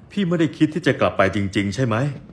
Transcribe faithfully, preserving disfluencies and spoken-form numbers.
พี่ไม่ได้คิดที่จะกลับไปจริงๆใช่ไหม